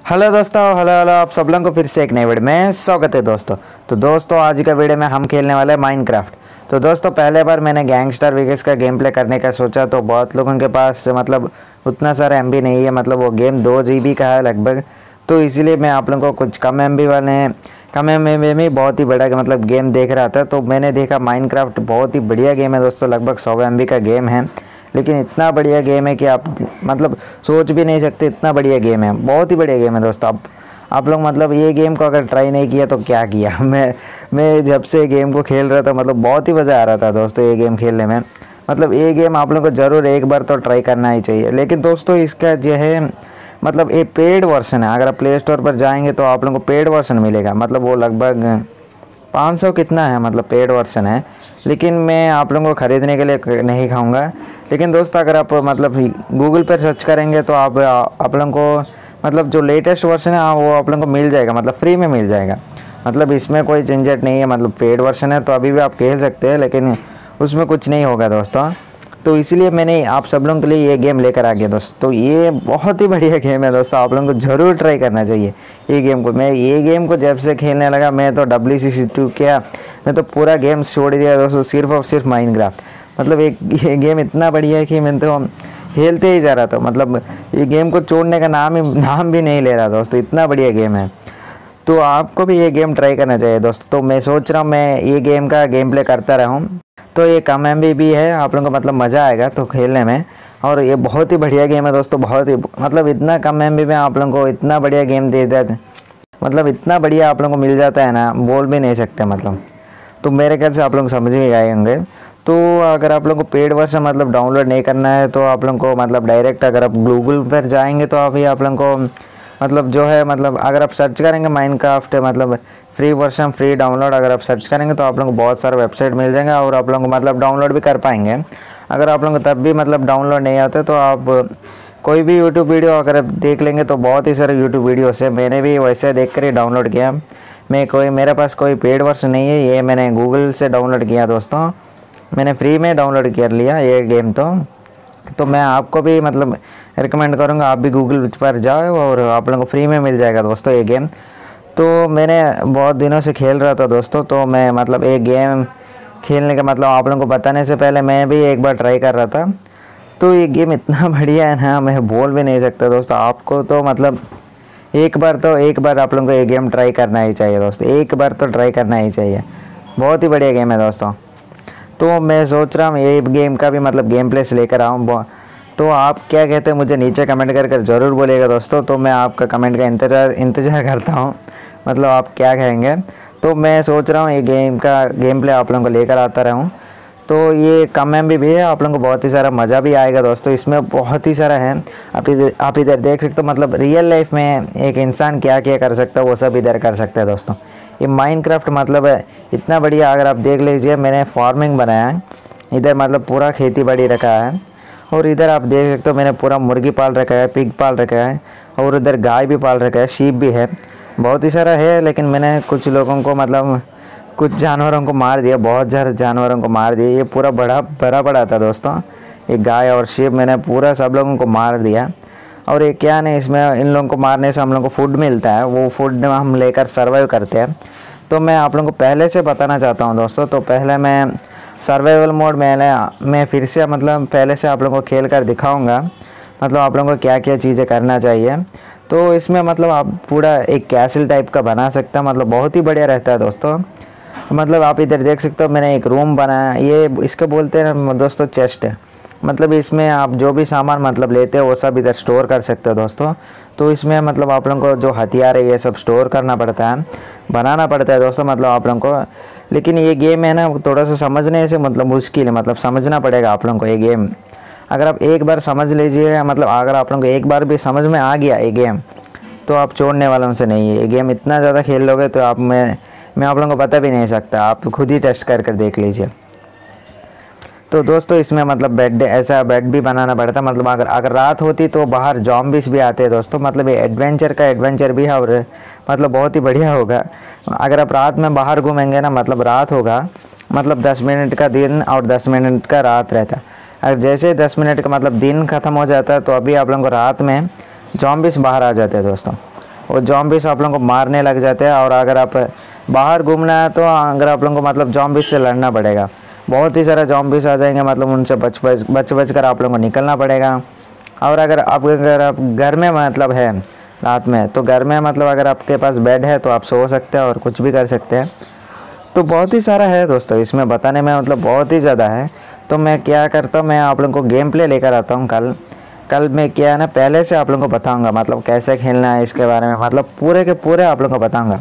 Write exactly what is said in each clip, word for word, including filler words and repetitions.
Hello दोस्तों, hello hello आप सब लोगों को फिर से एक नए वीडियो में स्वागत है दोस्तों। तो दोस्तों आज का वीडियो में हम खेलने वाले हैं माइनक्राफ्ट। तो दोस्तों पहले बार मैंने गैंगस्टर वीकेस का गेम प्ले करने का सोचा तो बहुत लोगों के पास मतलब उतना सारा एम बी नहीं है, मतलब वो गेम दो जी बी का है लगभग। तो इसीलिए मैं आप लोगों को कुछ कम एम बी वाले कम एम बी में बहुत ही बड़ा मतलब गेम देख रहा था। तो मैंने देखा माइनक्राफ्ट बहुत ही बढ़िया गेम है दोस्तों, लगभग सौ एम बी का गेम है, लेकिन इतना बढ़िया गेम है कि आप मतलब सोच भी नहीं सकते, इतना बढ़िया गेम है, बहुत ही बढ़िया गेम है दोस्तों। आप आप लोग मतलब ये गेम को अगर ट्राई नहीं किया तो क्या किया। मैं मैं जब से गेम को खेल रहा था मतलब बहुत ही मज़ा आ रहा था दोस्तों ये गेम खेलने में। मतलब ये गेम आप लोगों को ज़रूर एक बार तो ट्राई करना ही चाहिए। लेकिन दोस्तों इसका जो है मतलब ये पेड वर्जन है, अगर आप प्ले स्टोर पर जाएंगे तो आप लोगों को पेड वर्जन मिलेगा। मतलब वो लगभग पाँच सौ कितना है, मतलब पेड वर्जन है, लेकिन मैं आप लोगों को ख़रीदने के लिए नहीं खाऊंगा। लेकिन दोस्तों अगर आप मतलब गूगल पर सर्च करेंगे तो आप आप लोगों को मतलब जो लेटेस्ट वर्जन है वो आप लोगों को मिल जाएगा, मतलब फ्री में मिल जाएगा। मतलब इसमें कोई झंझट नहीं है, मतलब पेड वर्जन है तो अभी भी आप खेल सकते हैं, लेकिन उसमें कुछ नहीं होगा दोस्तों। तो इसलिए मैंने आप सब लोगों के लिए ये गेम लेकर आ गया दोस्तों। तो ये बहुत ही बढ़िया गेम है दोस्तों, आप लोगों को ज़रूर ट्राई करना चाहिए ये गेम को। मैं ये गेम को जब से खेलने लगा मैं तो डब्ल्यू सी सी टू क्या मैं तो पूरा गेम छोड़ दिया दोस्तों, सिर्फ और सिर्फ माइनक्राफ्ट। मतलब एक ये गेम इतना बढ़िया है कि मैं तो खेलते ही जा रहा था, मतलब ये गेम को छोड़ने का नाम ही नाम भी नहीं ले रहा दोस्तों, इतना बढ़िया गेम है। तो आपको भी ये गेम ट्राई करना चाहिए दोस्तों। तो मैं सोच रहा हूँ मैं ये गेम का गेम प्ले करता रहूँ। तो ये कम एम बी भी है, आप लोगों को मतलब मज़ा आएगा तो खेलने में। और ये बहुत ही बढ़िया गेम है दोस्तों, बहुत ही मतलब इतना कम एम बी में आप लोगों को इतना बढ़िया गेम दे देते, मतलब इतना बढ़िया आप लोगों को मिल जाता है ना, बोल भी नहीं सकते मतलब। तो मेरे ख्याल से आप लोग समझ भी गए होंगे। तो अगर आप लोगों को पेड वर्जन मतलब डाउनलोड नहीं करना है तो आप लोगों को मतलब डायरेक्ट अगर आप गूगल पर जाएंगे तो अभी आप लोगों को मतलब जो है मतलब अगर आप सर्च करेंगे माइनक्राफ्ट मतलब फ्री वर्जन फ्री डाउनलोड, अगर आप सर्च करेंगे तो आप लोगों को बहुत सारे वेबसाइट मिल जाएंगे और आप लोगों को मतलब डाउनलोड भी कर पाएंगे। अगर आप लोगों को तब भी मतलब डाउनलोड नहीं आते तो आप कोई भी यूट्यूब वीडियो अगर आप देख लेंगे तो बहुत ही सारे यूट्यूब वीडियोस है, मैंने भी वैसे देख कर ही डाउनलोड किया। मैं कोई मेरे पास कोई पेड वर्जन नहीं है, ये मैंने गूगल से डाउनलोड किया दोस्तों, मैंने फ्री में डाउनलोड कर लिया ये गेम। तो तो मैं आपको भी मतलब रिकमेंड करूँगा आप भी गूगल पर जाओ और आप लोगों को फ्री में मिल जाएगा दोस्तों ये गेम। तो मैंने बहुत दिनों से खेल रहा था दोस्तों, तो मैं मतलब एक गेम खेलने का मतलब आप लोगों को बताने से पहले मैं भी एक बार ट्राई कर रहा था। तो ये गेम इतना बढ़िया है ना, मैं बोल भी नहीं सकता दोस्तों। आपको तो मतलब एक बार तो एक बार आप लोगों को ये गेम ट्राई करना ही चाहिए दोस्तों, एक बार तो ट्राई करना ही चाहिए, बहुत ही बढ़िया गेम है दोस्तों। तो मैं सोच रहा हूँ ये गेम का भी मतलब गेम प्ले से लेकर आऊँ। तो आप क्या कहते हैं मुझे नीचे कमेंट कर कर ज़रूर बोलिएगा दोस्तों। तो मैं आपका कमेंट का इंतज़ार इंतज़ार करता हूँ, मतलब आप क्या कहेंगे। तो मैं सोच रहा हूँ ये गेम का गेम प्ले आप लोगों को लेकर आता रहूँ। तो ये कम एम बी भी है, आप लोगों को बहुत ही सारा मज़ा भी आएगा दोस्तों, इसमें बहुत ही सारा है। आप इधर आप इधर देख सकते हो मतलब रियल लाइफ में एक इंसान क्या क्या कर सकता है वो सब इधर कर सकता है दोस्तों। ये माइनक्राफ्ट मतलब है इतना बढ़िया, अगर आप देख लीजिए मैंने फार्मिंग बनाया है, इधर मतलब पूरा खेती बाड़ी रखा है, और इधर आप देख सकते हो मैंने पूरा मुर्गी पाल रखा है, पिग पाल रखा है, और उधर गाय भी पाल रखा है, शीप भी है, बहुत ही सारा है। लेकिन मैंने कुछ लोगों को मतलब कुछ जानवरों को मार दिया, बहुत ज़्यादा जानवरों को मार दिया। ये पूरा बड़ा बड़ा बड़ा था दोस्तों, ये गाय और शीप मैंने पूरा सब लोगों को मार दिया। और ये क्या नहीं, इसमें इन लोगों को मारने से हम लोगों को फूड मिलता है, वो फूड हम लेकर सर्वाइव करते हैं। तो मैं आप लोगों को पहले से बताना चाहता हूँ दोस्तों। तो पहले मैं सर्वाइवल मोड में मैं फिर से मतलब पहले से आप लोगों को खेल कर दिखाऊँगा, मतलब आप लोगों को क्या क्या चीज़ें करना चाहिए। तो इसमें मतलब आप पूरा एक कैसल टाइप का बना सकते हैं, मतलब बहुत ही बढ़िया रहता है दोस्तों। मतलब आप इधर देख सकते हो मैंने एक रूम बनाया, ये इसको बोलते हैं दोस्तों चेस्ट है। मतलब इसमें आप जो भी सामान मतलब लेते हो वो सब इधर स्टोर कर सकते हो दोस्तों। तो इसमें मतलब आप लोगों को जो हथियार है ये सब स्टोर करना पड़ता है, बनाना पड़ता है दोस्तों, मतलब आप लोगों को। लेकिन ये गेम है ना थोड़ा सा समझने से मतलब मुश्किल है, मतलब समझना पड़ेगा आप लोगों को ये गेम। अगर आप एक बार समझ लीजिए, मतलब अगर आप लोगों को एक बार भी समझ में आ गया ये गेम तो आप छोड़ने वालों से नहीं है। ये गेम इतना ज़्यादा खेल लोगे तो आप मैं मैं आप लोगों को बता भी नहीं सकता, आप खुद ही टेस्ट कर कर देख लीजिए। तो दोस्तों इसमें मतलब बेड ऐसा बेड भी बनाना पड़ता है, मतलब अगर अगर रात होती तो बाहर जॉम्बिस भी आते हैं दोस्तों। मतलब ये एडवेंचर का एडवेंचर भी है और मतलब बहुत ही बढ़िया होगा। अगर आप रात में बाहर घूमेंगे ना, मतलब रात होगा, मतलब दस मिनट का दिन और दस मिनट का रात रहता है। अगर जैसे दस मिनट का मतलब दिन ख़त्म हो जाता है तो अभी आप लोगों को रात में जॉम्बिस बाहर आ जाते हैं दोस्तों। वो जॉम्बीज आप लोगों को मारने लग जाते हैं। और अगर आप बाहर घूमना है तो अगर आप लोगों को मतलब जॉम्बीज से लड़ना पड़ेगा, बहुत ही सारे जॉम्बीज आ जाएंगे, मतलब उनसे बच बच बच बच कर आप लोगों को निकलना पड़ेगा। और अगर आप अगर आप घर में मतलब है रात में, तो घर में मतलब अगर आपके पास बेड है तो आप सो सकते हैं और कुछ भी कर सकते हैं। तो बहुत ही सारा है दोस्तों, इसमें बताने में मतलब बहुत ही ज़्यादा है। तो मैं क्या करता हूँ, मैं आप लोगों को गेम प्ले लेकर आता हूँ कल कल मैं क्या है ना, पहले से आप लोगों को बताऊँगा मतलब कैसे खेलना है इसके बारे में, मतलब पूरे के पूरे आप लोगों को बताऊँगा।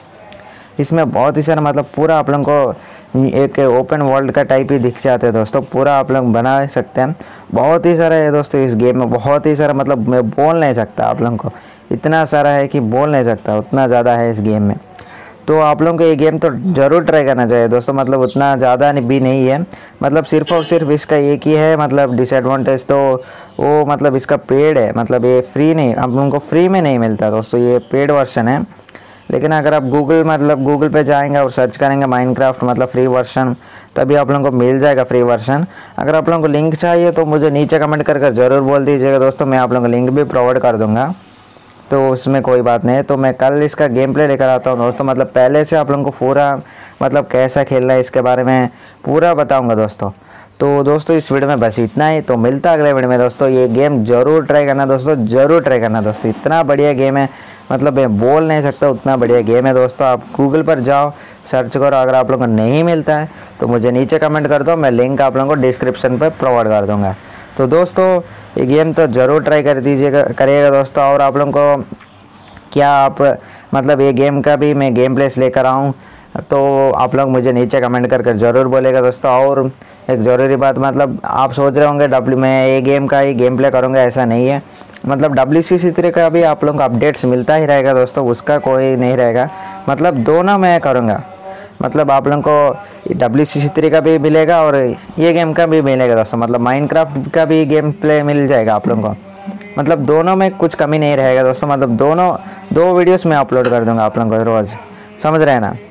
इसमें बहुत ही सारा मतलब पूरा आप लोगों को एक ओपन वर्ल्ड का टाइप ही दिख जाते हैं दोस्तों, पूरा आप लोग बना सकते हैं। बहुत ही सारा है दोस्तों इस गेम में, बहुत ही सारा, मतलब मैं बोल नहीं सकता आप लोगों को, इतना सारा है कि बोल नहीं सकता, उतना ज़्यादा है इस गेम में। तो आप लोगों को ये गेम तो ज़रूर ट्राई करना चाहिए दोस्तों, मतलब उतना ज़्यादा भी नहीं है, मतलब सिर्फ और सिर्फ इसका एक ही है मतलब डिसएडवांटेज, तो वो मतलब इसका पेड है, मतलब ये फ्री नहीं, आप लोगों को फ्री में नहीं मिलता दोस्तों, ये पेड वर्जन है। लेकिन अगर आप गूगल मतलब गूगल पे जाएंगे और सर्च करेंगे माइनक्राफ्ट मतलब फ्री वर्जन, तभी आप लोगों को मिल जाएगा फ्री वर्जन। अगर आप लोगों को लिंक चाहिए तो मुझे नीचे कमेंट कर कर ज़रूर बोल दीजिएगा दोस्तों, मैं आप लोगों को लिंक भी प्रोवाइड कर दूँगा, तो उसमें कोई बात नहीं है। तो मैं कल इसका गेम प्ले लेकर आता हूँ दोस्तों, मतलब पहले से आप लोगों को पूरा मतलब कैसा खेलना है इसके बारे में पूरा बताऊँगा दोस्तों। तो दोस्तों इस वीडियो में बस इतना ही, तो मिलता है अगले वीडियो में दोस्तों। ये गेम ज़रूर ट्राई करना दोस्तों, ज़रूर ट्राई करना दोस्तों, इतना बढ़िया गेम है, मतलब मैं बोल नहीं सकता उतना बढ़िया गेम है दोस्तों। आप गूगल पर जाओ, सर्च करो, अगर आप लोगों को नहीं मिलता है तो मुझे नीचे कमेंट कर दो, मैं लिंक आप लोगों को डिस्क्रिप्शन पर प्रोवाइड कर दूँगा। तो दोस्तों ये गेम तो ज़रूर ट्राई कर दीजिएगा करिएगा दोस्तों। और आप लोगों को क्या आप मतलब ये गेम का भी मैं गेम प्लेस लेकर आऊँ, तो आप लोग मुझे नीचे कमेंट कर कर ज़रूर बोलेगा दोस्तों। और एक ज़रूरी बात, मतलब आप सोच रहे होंगे डब्ल्यू मैं ये गेम का ही गेम प्ले करूँगा, ऐसा नहीं है, मतलब डब्ल्यू सी सी थ्री का भी आप लोगों को अपडेट्स मिलता ही रहेगा दोस्तों, उसका कोई नहीं रहेगा, मतलब दोनों मैं करूँगा, मतलब आप लोगों को डब्ल्यू सी सी थ्री का भी मिलेगा और ये गेम का भी मिलेगा दोस्तों, मतलब माइनक्राफ्ट का भी गेम प्ले मिल जाएगा आप लोगों को, मतलब दोनों में कुछ कमी नहीं रहेगा दोस्तों, मतलब दोनों दो वीडियोस में अपलोड कर दूंगा आप लोगों को रोज़, समझ रहे हैं ना।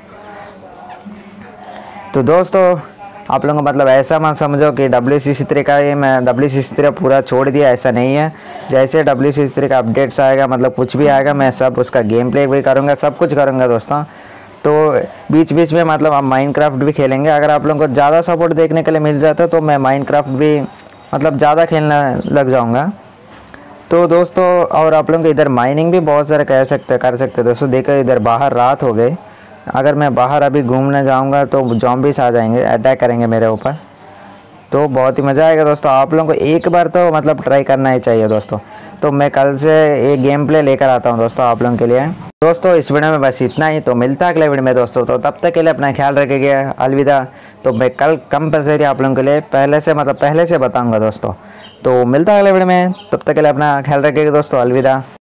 तो दोस्तों आप लोगों को मतलब ऐसा मत समझो कि डब्ल्यू सी सी थ्री का ये मैं डब्ल्यू सी सी थ्री पूरा छोड़ दिया, ऐसा नहीं है। जैसे डब्ल्यू सी सी थ्री का अपडेट्स आएगा, मतलब कुछ भी आएगा, मैं सब उसका गेम प्ले भी करूँगा, सब कुछ करूँगा दोस्तों। तो बीच बीच में मतलब हम माइनक्राफ्ट भी खेलेंगे, अगर आप लोगों को ज़्यादा सपोर्ट देखने के लिए मिल जाता है तो मैं माइनक्राफ्ट भी मतलब ज़्यादा खेलना लग जाऊँगा। तो दोस्तों और आप लोगों को इधर माइनिंग भी बहुत सारे कह सकते कर सकते दोस्तों। देखो इधर बाहर रात हो गई, अगर मैं बाहर अभी घूमने जाऊंगा तो जॉम्बीज आ जाएंगे, अटैक करेंगे मेरे ऊपर, तो बहुत ही मज़ा आएगा दोस्तों। आप लोगों को एक बार तो मतलब ट्राई करना ही चाहिए दोस्तों। तो मैं कल से ये गेम प्ले लेकर आता हूँ दोस्तों आप लोगों के लिए। दोस्तों इस वीडियो में बस इतना ही, तो मिलता है अगले वीडियो में दोस्तों। तो तब तक के लिए अपना ख्याल रखिएगा, अलविदा। तो मैं कल कंपलसरी आप लोगों के लिए पहले से मतलब पहले से बताऊँगा दोस्तों। तो मिलता है अगले वीडियो में, तब तक के लिए अपना ख्याल रखिएगा दोस्तों, अलविदा।